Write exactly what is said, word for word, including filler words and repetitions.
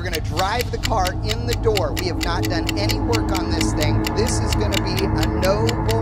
We're going to drive the car in the door. We have not done any work on this thing. This is going to be a no